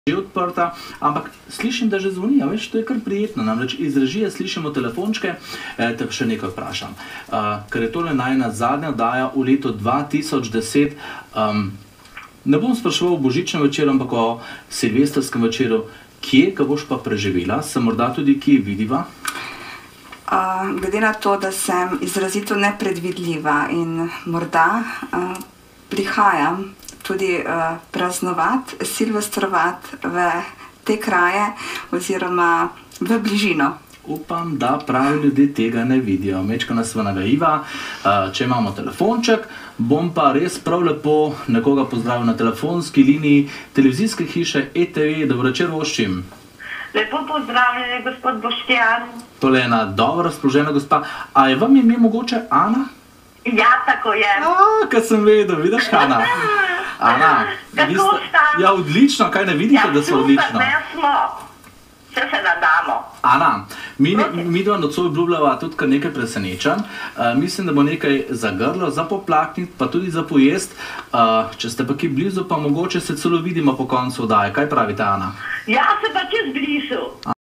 že odprta, ampak slišim, da že zvoni, a veš, to je kar prijetno, namreč iz režije slišimo telefončke, te še nekaj vprašam. Ker je tole najina zadnja oddaja v letu 2010, ne bom spraševal o božičnem večeru, ampak o silvestrskem večeru. Kje ga boš pa preživela? Se morda tudi kje vidiva? Glede na to, da sem izrazito nepredvidljiva in morda prihajam tudi praznovati, silvestrovati v te kraje oziroma v bližino. Upam, da pravi ljudje tega ne vidijo. Mečka nas sva nagajiva, če imamo telefonček, bom pa res prav lepo nekoga pozdravil na telefonski liniji televizijske hiše ETV. Dobro večer, voščim. Lepo pozdravljeni, gospod Boštjan. Tole je ena dobro razpoložena gospa. A je vam ime mogoče Ana? Ja, tako je. Kaj sem vedel, vidiš, Ana? Ana, kako sta? Ja, odlično, kaj ne vidite, da so odlično? Ja, super, ne smo. Vse se nadamo. Ana, mi dva nocoj obljubljava tudi kar nekaj presenečenj. Mislim, da bo nekaj za grlo, za poplakniti, pa tudi za pojest. Če ste pa kje blizu, pa mogoče se celo vidimo po koncu oddaje. Kaj pravite, Ana? Ja, se pa čez blizu.